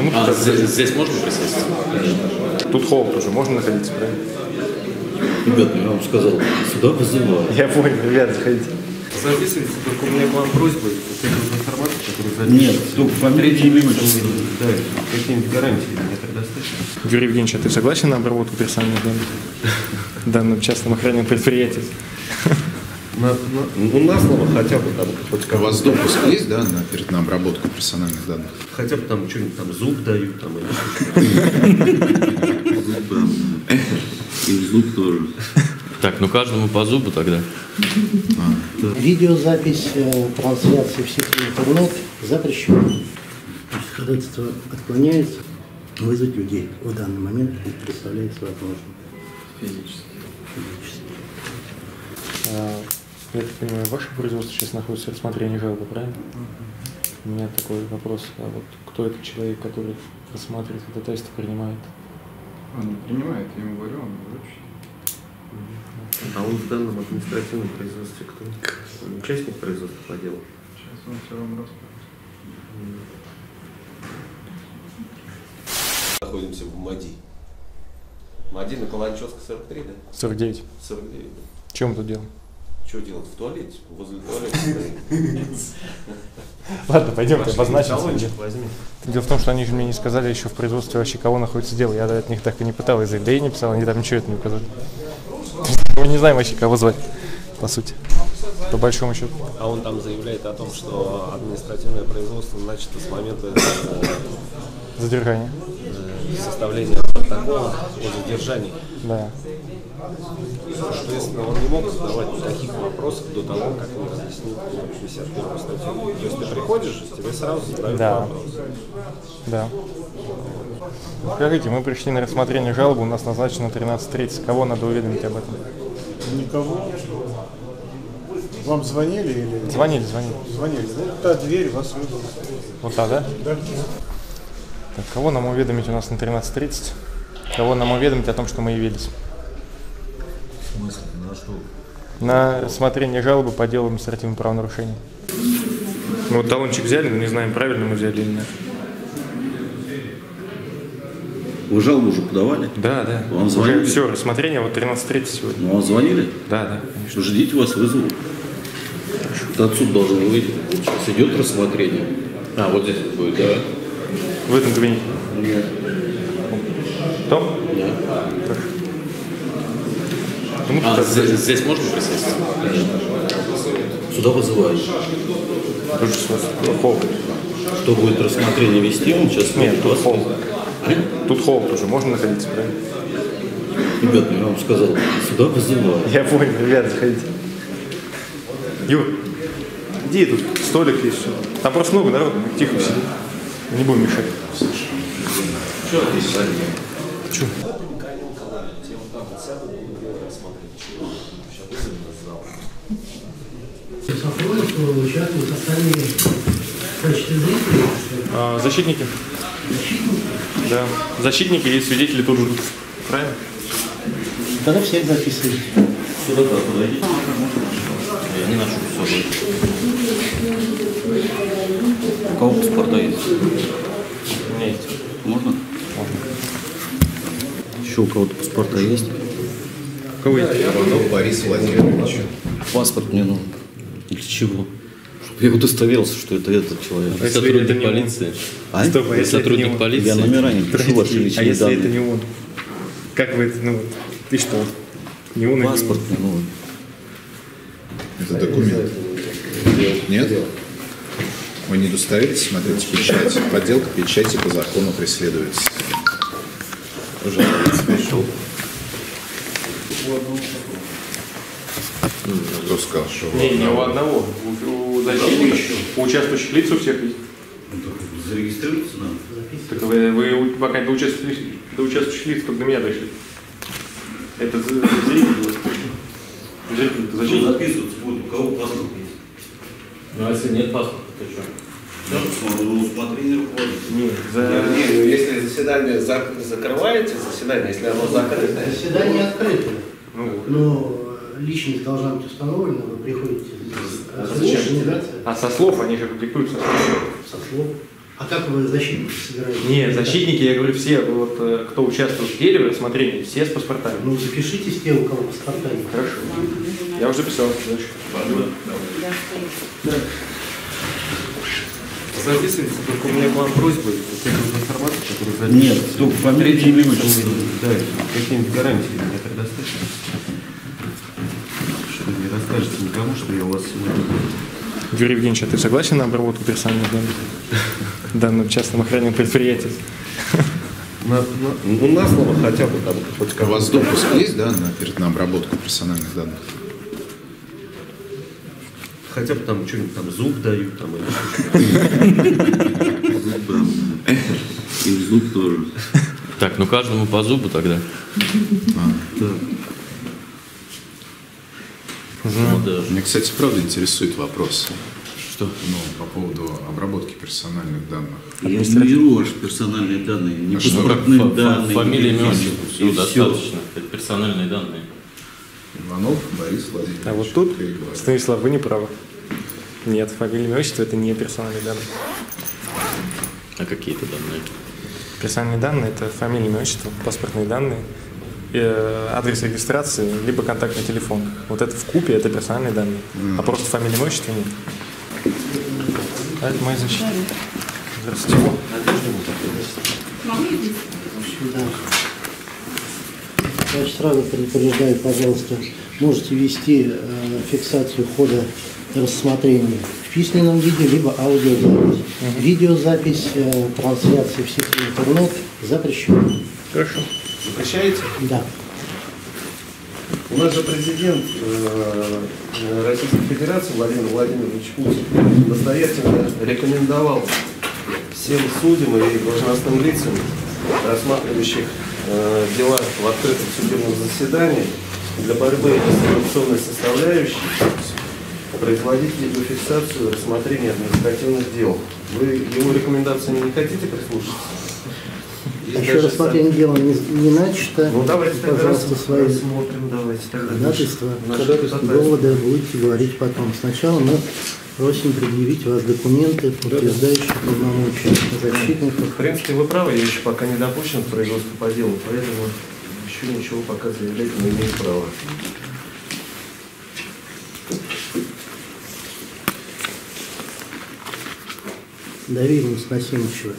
Здесь можно присесть? Тут холод уже, можно находиться, правильно? Ребят, я вам сказал, сюда вызываю. Я понял, ребят, заходите. Записывайте, только у меня к вам просьба, вот эту информацию, которую записываете. Нет, только фамилия, имя, отчество. Да, какие-нибудь гарантии мне предоставите? Юрий Евгеньевич, а ты согласен на обработку персональных данных в данном частном охранном предприятии? Ну, на слово хотя бы там хоть У вас допуск есть, да, на обработку персональных данных? хотя бы там что-нибудь там зуб дают там или И зуб тоже. Так, ну каждому по зубу тогда. Видеозапись трансляции в сети интернет запрещена. То есть ходатайство отклоняется, вызвать людей в данный момент не представляется возможным. Физически. Я так понимаю, ваше производство сейчас находится в рассмотрении жалобы, правильно? У меня такой вопрос. А вот кто этот человек, который рассматривает ходатайство, принимает? Он не принимает, я ему говорю, он вручит. А он в данном административном производстве кто? Он участник производства по делу? Сейчас он все вам расскажет. Находимся в МАДИ. МАДИ на Каланчевска 43, да? 49. 49, да. Чем мы тут делаем? Что делать? В туалете? Возле туалета стоит. Ладно, пойдемте, обозначим. Талончик возьми. Дело в том, что они же мне не сказали еще в производстве вообще, кого находится дело. Я от них так и не пытался, да и не писал, они там ничего это не указали. Мы не знаем вообще, кого звать, по сути, по большому счету. А он там заявляет о том, что административное производство начато с момента Задержание. составления протокола о задержании. Да. Соответственно, он не мог задавать никаких вопросов до того, как он разъяснил 51 статью. То есть ты приходишь, тебе сразу задают вопрос. Да. Скажите, мы пришли на рассмотрение жалобы, у нас назначено 13:30. Кого надо уведомить об этом? Никого. Вам звонили или? Звонили. Звонили. Ну, та дверь вас выдала. Вот та, да? Да. Так, кого нам уведомить у нас на 13:30? Кого нам уведомить о том, что мы явились? В смысле? На что? На рассмотрение жалобы по делу административного правонарушения. Мы вот талончик взяли, но не знаем, правильно мы взяли или нет. Вы жалобу уже подавали? Да. Вам Уже звонили? все, рассмотрение вот 13:30 сегодня. Ну, вам звонили? Да, конечно. Ждите, вас вызовут. Это отсюда должен выйти. Сейчас идет рассмотрение. А, вот здесь будет, да? В этом кабинете? Нет. Том? Нет. Здесь можно присесть? Сюда вызывают. Холод. Что будет рассмотрение вести? Он сейчас Нет, тут вас. холод. Тут холод уже, можно находиться, правильно? Ребят, я вам сказал, сюда вызывают. Я понял, ребят, заходите. Юр, иди, тут столик есть. Там просто много народу, мы тихо сидим. Не будем мешать. Че? Участвуют остальные в качестве зрителей. Защитники? Да. Защитники и свидетели тут ждут. Правильно? Тогда всех записывают. Сюда подойдите. Я не ношу с собой. У кого паспорта есть? У меня есть. Можно? Можно. Еще у кого-то паспорта есть? У кого есть? Борис Владимирович. Паспорт мне нужен. Для чего? Чтобы я удостоверился, что это этот человек. А если Сотрудник это не он? полиции. А? Стоп, а если Сотрудник это не он? полиции. Я номера не пишу, ваши А личные если данные. это не он? Как вы это, ну, ты что? Не он и не он. Паспорт мне нужен. Это документ. Нет? Вы не удостоверитесь, смотрите, печать. Подделка печати по закону преследуется. Жаловаться пришел. Кто сказал, что... Не у одного. У защитников, у участвующих лиц у всех есть. Зарегистрироваться надо. Так вы пока до участвующих лиц только до меня дошли. Это зрители. Зрители, это защитники. Записываться будет, у кого паспорт есть. Ну, а если нет паспорта, то что? Да, смотрю, усмотрение руководителя. Нет, Если заседание закрываете, заседание, если оно закрытое. Заседание открыто. Ну, Но личность должна быть установлена, вы приходите. А со слов они же публикуются. Со слов. А как вы защитники собираетесь? Нет, защитники, я говорю, все, вот, кто участвует в деле, в рассмотрении, все с паспортами. Ну, запишитесь те, у кого паспорта нет. Хорошо. Я уже записал. Записывайте, только у меня к вам просьба, вот эту информацию, которую запишете. Нет, только фамилию, Третьим имя, лицам, отчество. да, какие-нибудь гарантии мне предоставьте. Что не расскажете никому, что я у вас сегодня... Юрий Евгеньевич, а ты согласен на обработку персональных данных? Данным частным охранным предприятием? Ну, на слово хотя бы там хоть У вас допуск есть, да, на обработку персональных данных? хотя бы там что-нибудь там зуб дают там или И зуб тоже. Так, ну каждому по зубу тогда. Меня, кстати, правда интересует вопрос. Что? Ну, по поводу обработки персональных данных. Я не беру ваши персональные данные, не паспортные данные. Фамилия, имя, отчество, все И достаточно. Это персональные данные. Иванов Борис Владимирович. А вот тут, Переговорим. Станислав, вы не правы. Нет, фамилия, имя, отчество – это не персональные данные. А какие это данные? Персональные данные – это фамилия, имя, отчество, паспортные данные, адрес регистрации, либо контактный телефон. Вот это вкупе – это персональные данные. А просто фамилия, имя, отчество – нет. А это мои защитники. Здравствуйте. Да. Значит, сразу предупреждаю, пожалуйста, можете вести фиксацию хода рассмотрения в письменном виде, либо аудиозапись. Видеозапись, трансляции в сети интернет запрещена. Хорошо. запрещаете? Да. У нас же президент Российской Федерации Владимир Владимирович Путин настоятельно рекомендовал всем судьям и должностным лицам, рассматривающих дела в открытом судебном заседании, для борьбы с коррупционной составляющей производить видеофиксацию рассмотрения административных дел. Вы его рекомендациями не хотите прислушаться? Еще рассмотрение дела не начато. Ну давайте тогда Пожалуйста, свои рассмотрим, давайте тогда. ходатайства, Наше доводы будете говорить потом. Сначала мы просим предъявить вас документы, подтверждающие полномочия защитников. В принципе, вы правы, я еще пока не допущен к производству по делу, поэтому еще ничего пока заявлять не имею права. Доверенность Насимовичева.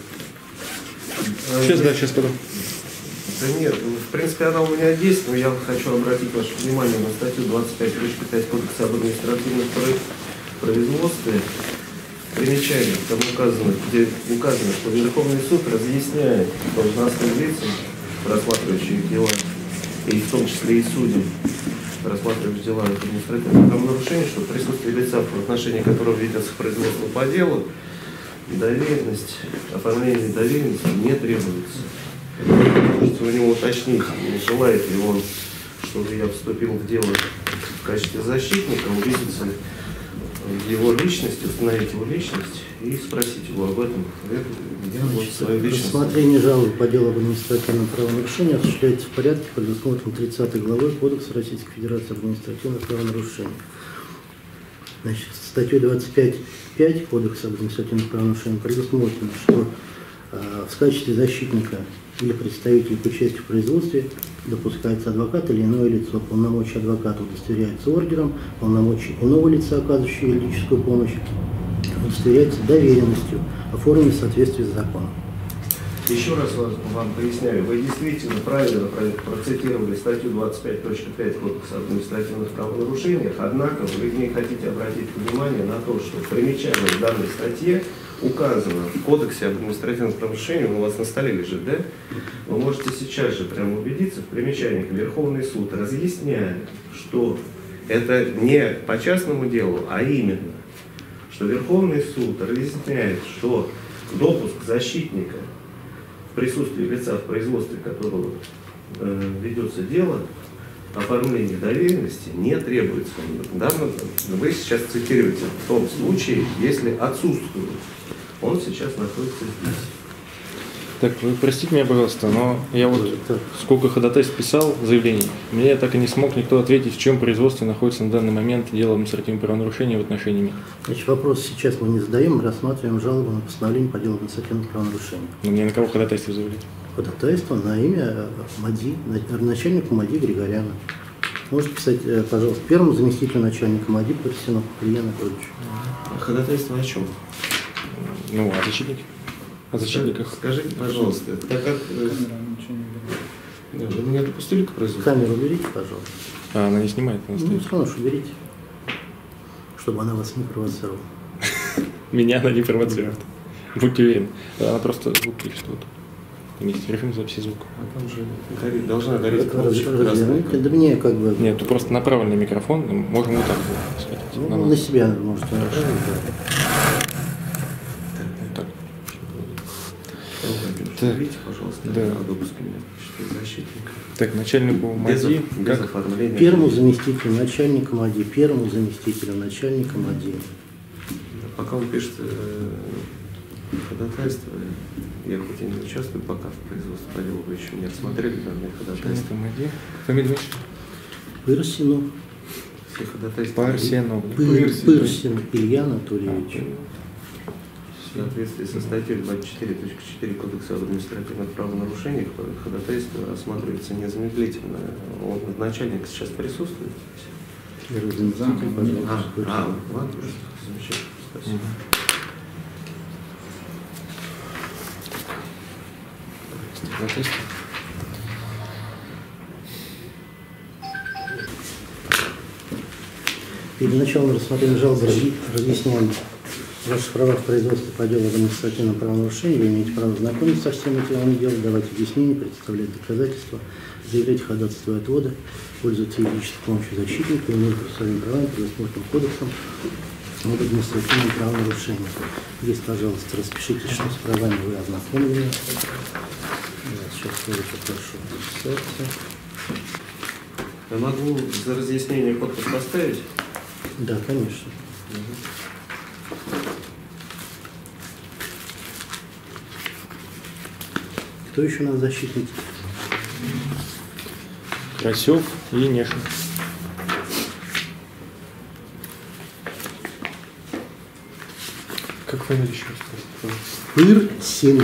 Сейчас потом. Да нет, в принципе, она у меня есть, но я хочу обратить ваше внимание на статью 25.5 Кодекса об административном производстве. Примечание, там где указано, что Верховный суд разъясняет должностным лицам, рассматривающим дела, и в том числе и судьям, рассматривающим дела административных правонарушений, что в присутствии лица, в отношении которого ведется производство по делу, доверенность, оформление доверенности не требуется. Можете у него уточнить, желает ли он, чтобы я вступил в дело в качестве защитника, убедиться в его личности, установить его личность и спросить его об этом. Я вот свою личность. Рассмотрение жалобы по делу об административном правонарушении осуществляется в порядке, предусмотренном 30 главой Кодекса Российской Федерации обадминистративных правонарушений. Значит, статьей 25.5 Кодекса об административных правонарушениях предусмотрено, что в качестве защитника или представителя к участию в производстве допускается адвокат или иное лицо. Полномочия адвоката удостоверяются ордером, полномочия иного лица, оказывающего юридическую помощь, удостоверяются доверенностью, оформленной в соответствии с законом. Еще раз вам поясняю, вы действительно правильно процитировали статью 25.5 Кодекса об административных правонарушениях, однако вы не хотите обратить внимание на то, что в примечании в данной статье указано в Кодексе об административных правонарушениях, он у вас на столе лежит, да? Вы можете сейчас же прямо убедиться, в примечаниях Верховный суд разъясняет, что это не по частному делу, а именно, что Верховный суд разъясняет, что допуск защитника в присутствии лица, в производстве которого ведется дело, оформление доверенности не требуется. Вы сейчас цитируете в том случае, если отсутствует. Он сейчас находится здесь. Так, вы простите меня, пожалуйста, но я вот сколько ходатайств писал, заявлений, мне так и не смог никто ответить, в чем производство находится на данный момент дело об административном правонарушении в отношении меня. Значит, вопрос сейчас мы не задаем, мы рассматриваем жалобу на постановление по делу об административном правонарушении. Но мне на кого ходатайство заявить? Ходатайство на имя МАДИ, начальника МАДИ Григоряна. Можете писать, пожалуйста, первому заместителю начальника МАДИ Парсину Илье Анатольевичу. Ходатайство о чем? Ну, о защитнике. О защитниках. Скажите, пожалуйста, так как вы меня допустили к производству? Камеру уберите, пожалуйста. А она не снимает, она Ну, стоит. все равно, уберите, чтобы она вас не провоцировала. Меня она не провоцирует. Будьте уверены. Она просто звук пишет. Вот. Там есть режим записи звука. А там же должна гореть Разверните. Да мне как бы... Нет, тут просто направленный микрофон, можем вот так вот сходить. Ну, на себя можете направить. Так. Видите, пожалуйста, Да. о допуске меня защитника. Так, начальнику МАДИ, Без как? оформления. Первому заместителю начальника МАДИ, первому заместителю начальника МАДИ. Пока он пишет ходатайство, я хоть и не участвую пока в производстве по делу, вы еще не рассмотрели данные ходатайства. Начальнику МАДИ. Фамилия, отчество? Пырсину. Все ходатайства Парсену. Пырсин Илья Анатольевич. в соответствии со статьей 24.4 Кодекса об административных правонарушениях ходатайство рассматривается незамедлительно. Вот начальник сейчас присутствует. Заместитель, пожалуйста. Ладно, замечательно. Спасибо. Перед началом рассмотрения жалобы разъясняем ваши права в производстве по делу об административном правонарушении. Вы имеете право знакомиться со всеми материалами дела, давать объяснения, представлять доказательства, заявлять ходатайство отвода, пользоваться юридической помощью защитника, иметь процессуальные права, предусмотренным кодексом об административном правонарушении. Здесь, пожалуйста, распишитесь, что с правами вы ознакомлены. Сейчас я попрошу расписаться. Я могу за разъяснение подпись поставить? Да, конечно. Кто еще у нас защитник? Красев и Нешин. Как фамилия еще раз? Пырсин.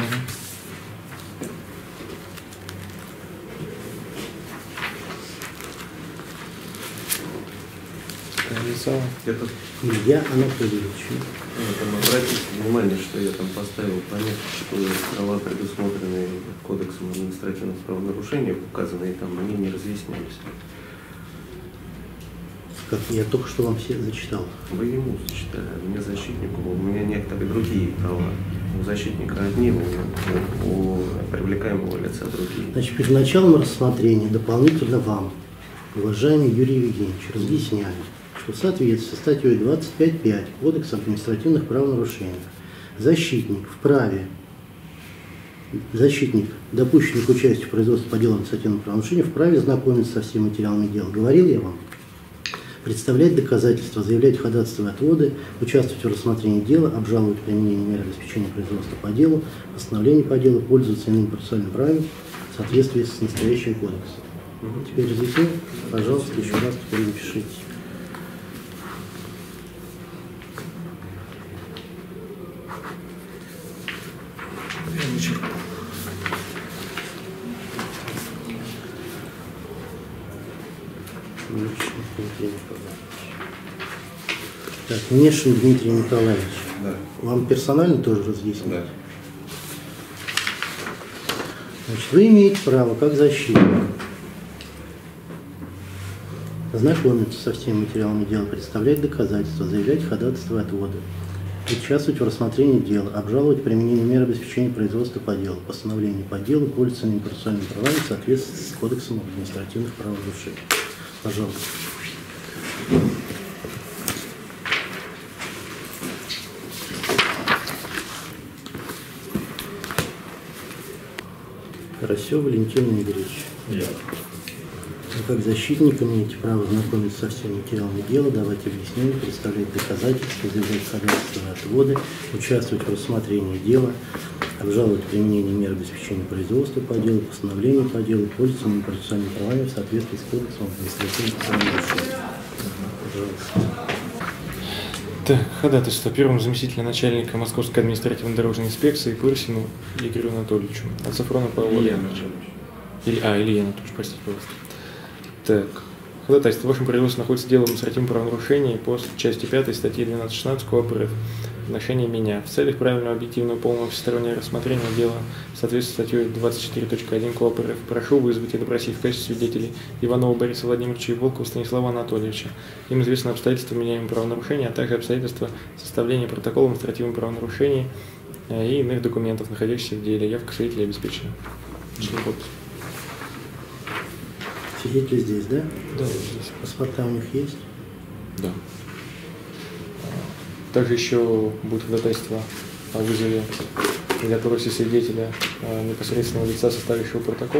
Это Илья Анатольевич. обратите внимание, что я там поставил пометку, что права, предусмотренные Кодексом административных правонарушений, указанные там, они не разъяснялись. Как я только что вам все зачитал. Вы ему зачитали, а мне защитнику, у меня некоторые другие права. У защитника одни, у привлекаемого лица другие. Значит, перед началом рассмотрения дополнительно вам, уважаемый Юрий Евгеньевич, разъясняю, что в соответствии со статьей 25.5 Кодекса административных правонарушений защитник, допущенный к участию в производстве по делу административного правонарушения, вправе знакомиться со всеми материалами дела. Говорил я вам? Представлять доказательства, заявлять ходатайство отводы, участвовать в рассмотрении дела, обжаловать применение мер обеспечения производства по делу, постановление по делу, пользоваться иными процессуальными правами в соответствии с настоящим кодексом. Теперь разъясню, пожалуйста, еще раз теперь напишите. Так, Нешин Дмитрий Николаевич. Да. Вам персонально тоже разъяснить? Да. Значит, вы имеете право, как защитник, знакомиться со всеми материалами дела, представлять доказательства, заявлять ходатайство отвода, участвовать в рассмотрении дела, обжаловать применение мер обеспечения производства по делу, постановление по делу, пользоваться иными процессуальными правами в соответствии с Кодексом административных правонарушений. Пожалуйста. Карасев Валентин Игоревич. Вы как защитник имеете право знакомиться со всеми материалами дела, давать объяснения, представлять доказательства, заявлять ходатайство отводы, участвовать в рассмотрении дела, обжаловать применение мер обеспечения производства по делу, постановления по делу, пользоваться процессуальными правами в соответствии с Кодексом административных правонарушений. Пожалуйста. Так, ходатайство первому заместителю начальника Московской административно-дорожной инспекции Пырсину Игорю Анатольевичу. От Сафронова Павла Владимировича. Илья Анатольевич, простите, пожалуйста. Так, ходатайство. В вашем производстве находится дело об административном правонарушении по части 5 статьи 12.16 КОАП РФ в отношении меня. В целях правильного, объективного, полного всестороннего рассмотрения дела в соответствии с статьей 24.1 КОАП РФ прошу вызвать и допросить в качестве свидетелей Иванова Бориса Владимировича и Волкова Станислава Анатольевича. Им известны обстоятельства вменяемого правонарушения, а также обстоятельства составления протокола административного правонарушения и иных документов, находящихся в деле. Явка свидетелей обеспечена. Свидетели здесь, да? Да, здесь. Паспорта у них есть? Да. Также еще будет ходатайство о вызове или опросе свидетеля непосредственного лица, составившего протокол.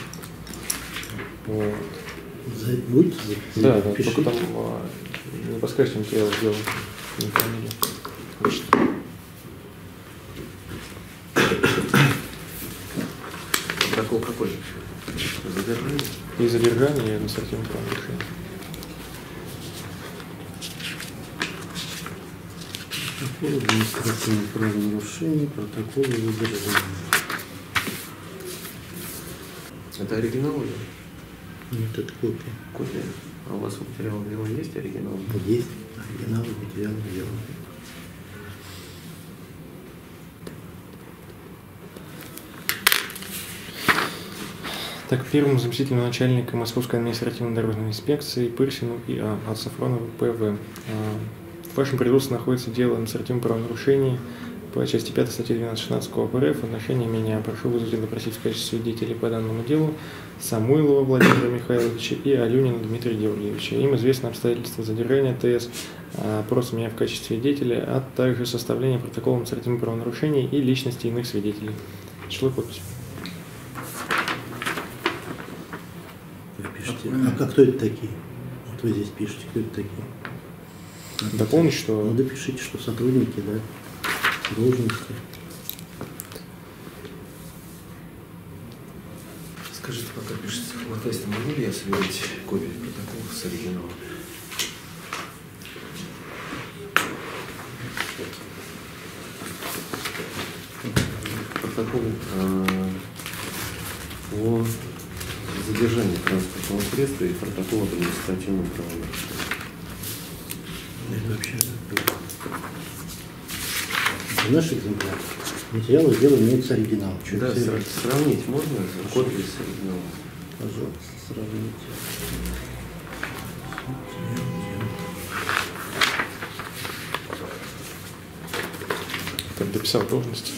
Вот. Будет? Да, только там не подскажете материал дела, не фамилия. Значит. Протокол какой? Задержание? И задержание, и административное правонарушение. Протокол административного правонарушения, протокол задержания. Это оригинал или? Нет, это копия. Копия. А у вас материал дела есть оригинал? Есть оригинал материала дела. Так, первому заместителю начальника Московской административно-дорожной инспекции Пырсину и от Сафронова ПВ. В вашем производстве находится дело о административном правонарушении по части 5 статьи 12.16 КОАП РФ в отношении меня. Прошу вызвать и допросить в качестве свидетелей по данному делу Самойлова Владимира Михайловича и Алюнина Дмитрия Георгиевича. Им известны обстоятельства задержания ТС, опрос меня в качестве свидетеля, а также составление протокола административного правонарушения и личности иных свидетелей. Число и подпись. Вы пишете. А кто это такие? Вот вы здесь пишете, кто это такие? Дополнить, что... Ну, допишите, что сотрудники, да, должности. Скажите, пока пишется ходатайство, могу ли я сверить копию протокола с оригиналом? Протокол о задержании транспортного средства и протокол об административном правонарушении. Это вообще наш экземпляр. Материалы дела имеется оригинал. Чуть Да, сравнить можно копию с оригиналом? Пожалуйста, сравните. Так, дописал должность.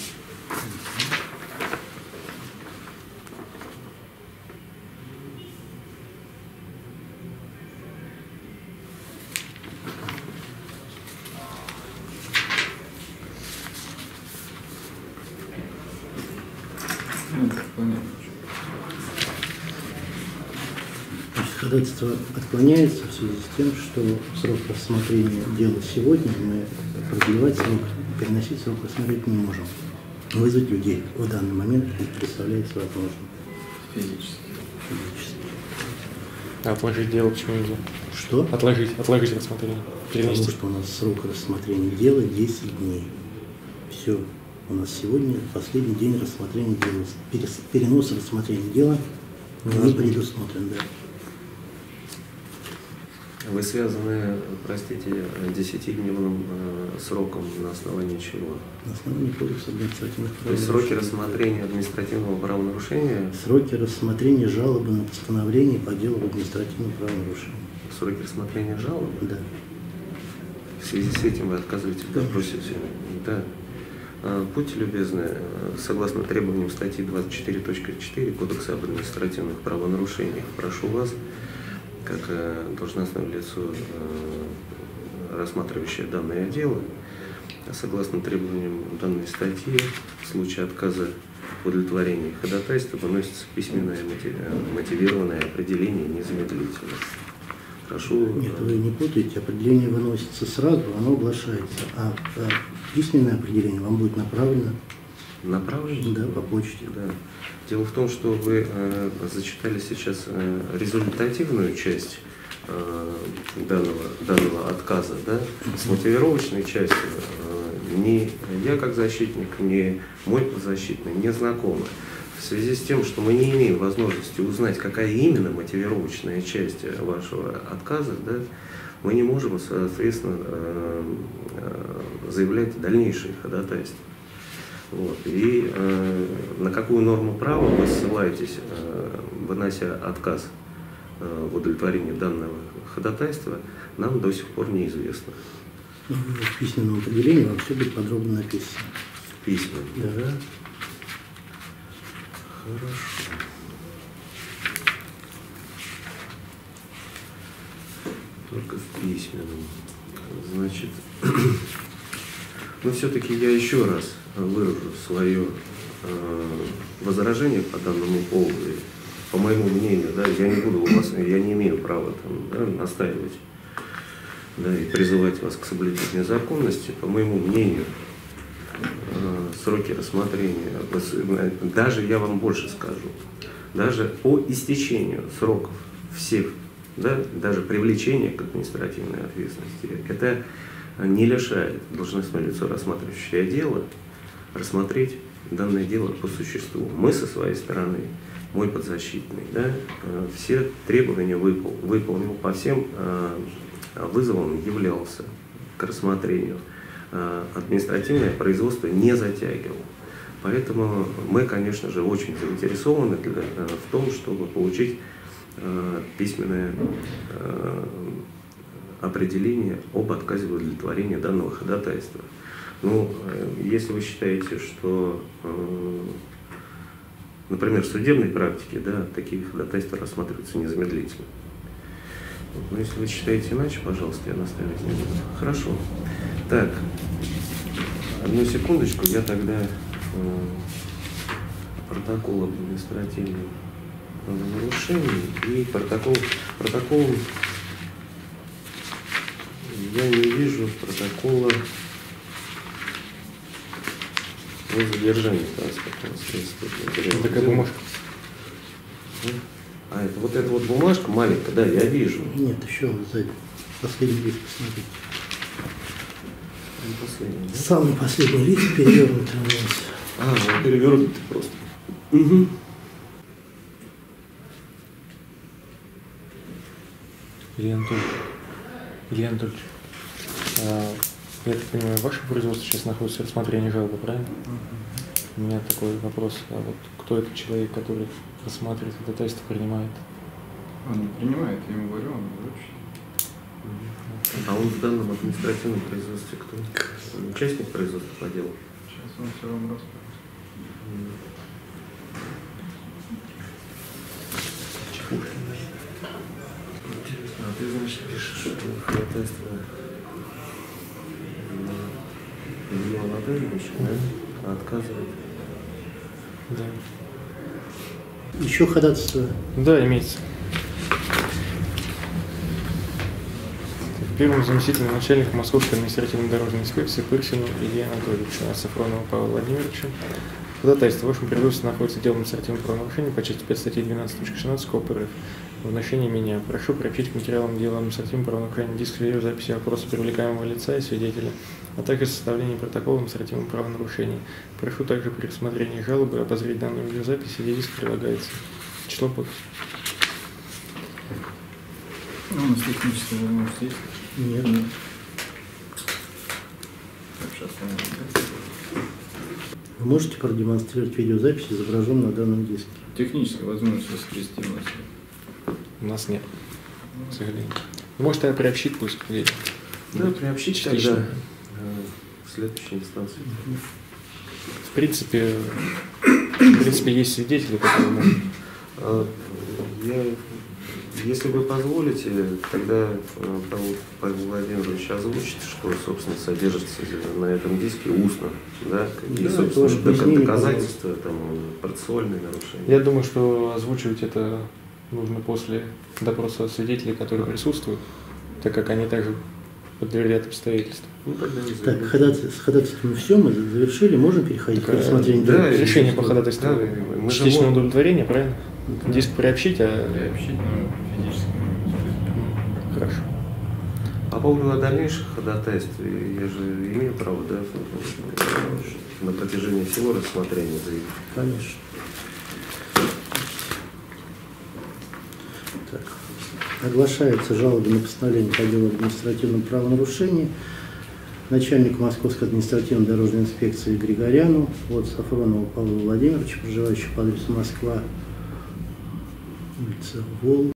Ходатайство отклоняется в связи с тем, что срок рассмотрения дела сегодня мы продлевать срок, переносить срок рассмотреть не можем. Вызвать людей в данный момент не представляется возможным. Физически. Отложить дело почему нельзя? Что? Отложить рассмотрение. Перенести. Потому что у нас срок рассмотрения дела 10 дней. Все. У нас сегодня последний день рассмотрения дела. Перенос рассмотрения дела не предусмотрен, да. Вы связаны, простите, 10-дневным сроком на основании чего? На основании Кодекса административных То есть сроки рассмотрения административного правонарушения? Сроки рассмотрения жалобы на постановление по делу об административном правонарушении. Сроки рассмотрения жалобы? Да. В связи с этим вы отказываете в допросе? Да. Будьте любезны, согласно требованиям статьи 24.4 Кодекса об административных правонарушениях, прошу вас, как должностное лицо, рассматривающее данное дело, согласно требованиям данной статьи, в случае отказа в удовлетворении ходатайства выносится письменное мотивированное определение незамедлительно. Прошу... Нет, вы не путаете, определение выносится сразу, оно оглашается, а письменное определение вам будет направлено Направление? Да, по почте. Да. Дело в том, что вы зачитали сейчас результативную часть данного отказа, да? С мотивировочной частью ни я как защитник, ни мой подзащитный не знакомы. В связи с тем, что мы не имеем возможности узнать, какая именно мотивировочная часть вашего отказа, да, мы не можем, соответственно, заявлять дальнейшие ходатайства. Вот. И на какую норму права вы ссылаетесь, вынося отказ в удовлетворении данного ходатайства, нам до сих пор неизвестно. В письменном определении вам все будет подробно написано. Письменно? Да. Хорошо. Только в письменном. Значит, но все-таки я еще раз выражу свое возражение по данному поводу. По моему мнению, да, я не имею права там, да, настаивать, да, и призывать вас к соблюдению законности. По моему мнению, сроки рассмотрения, даже я вам больше скажу, даже по истечению сроков всех, да, даже привлечение к административной ответственности, это не лишает должностное лицо, рассматривающее дело, рассмотреть данное дело по существу. Мы со своей стороны, мой подзащитный, да, все требования выполнил, по всем вызовам являлся к рассмотрению. Административное производство не затягивал. Поэтому мы, конечно же, очень заинтересованы в том, чтобы получить письменное определение об отказе в удовлетворении данного ходатайства. Ну, если вы считаете, что, например, в судебной практике, да, такие ходатайства рассматриваются незамедлительно. Но если вы считаете иначе, пожалуйста, я настаивать не буду. Хорошо. Так, одну секундочку, я тогда протокол об административном нарушении и протоколом я не вижу протокола о задержании транспортного средства. Такая бумажка. А, это вот эта вот бумажка маленькая, да, я вижу. Нет, еще сзади. Последний лист, посмотрите. Последний, да? Самый последний лист перевернутый у нас. А, он перевернутый просто. Угу. Илья Анатольевич, я так понимаю, ваше производство сейчас находится в рассмотрении жалобы, правильно? У меня такой вопрос, а вот кто этот человек, который рассматривает ходатайство, принимает? Он не принимает, я ему говорю, он вручит. А он в данном административном производстве кто? Участник производства по делу? Сейчас он все вам расскажет. Интересно, а ты, значит, пишешь ходатайство Илья Анатольевич, да? Отказывает? Да. Еще ходатайство. Да, имеется. Первым заместителем начальника Московской административно-дорожной инспекции Пырсину Илье Анатольевичу, а Сафронову Павлу Владимировичу. Ходатайство. В вашем производстве находится дело административного правонарушения по части 5 статьи 12.16 КОП РФ. В отношении меня. Прошу приобщить к материалам дела административного правонарушения диск видеозаписи опроса привлекаемого лица и свидетеля, а также составление протокола административного правонарушения. Прошу также при рассмотрении жалобы обозреть данную видеозапись, где диск прилагается. Число подписи. Ну, у нас техническая возможность есть. Нет. Так, сейчас я Вы можете продемонстрировать видеозапись, изображенную на данном диске? техническая возможность воспроизвести у нас. У нас нет, к сожалению. Может, я приобщить пусть к видео. Да, приобщить частично. тогда в следующей инстанции. В принципе, есть свидетели, которые могут. Если вы позволите, тогда Павел Владимирович озвучит, что, собственно, содержится на этом диске устно, да, какие, Да, собственно, тоже доказательства, там, процессуальные нарушения. Я думаю, что озвучивать это нужно после допроса свидетелей, которые присутствуют, так как они также под ряд обстоятельств. Ну, тогда не Так, знаю. с ходатайством все, мы завершили, можем переходить к Так, рассмотрению? да, дела? Решение по ходатайству. Да, мы же Частичное можем. удовлетворение, правильно? Диск приобщить, а... Приобщить, ну, физически. Хорошо. По поводу дальнейших ходатайств, я же имею право, да, на протяжении всего рассмотрения заявить. Конечно. Так. Оглашается жалоба на постановление по делу об административном правонарушении начальнику Московской административной дорожной инспекции Григоряну от Сафронова Павла Владимировича, проживающего по адресу Москва, улица Волга.